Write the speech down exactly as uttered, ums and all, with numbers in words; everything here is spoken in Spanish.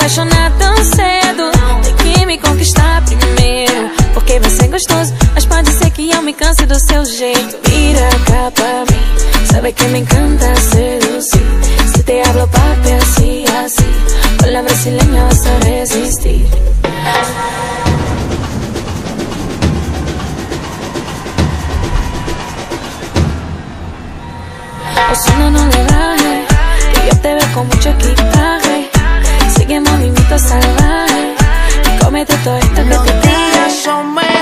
apaixonar tão cedo. Tem que me conquistar primeiro, porque vai ser gostoso, mas pode ser que eu me canse do seu jeito. Vira cá pra mim, sabe que me encanta seducir. Si te hablo papi así, así, con la brasileña vas a resistir. O si no, no le baje, que yo te veo con mucho equipaje. Sigue movimiento salvaje y cómete todo esto que no te digas yo me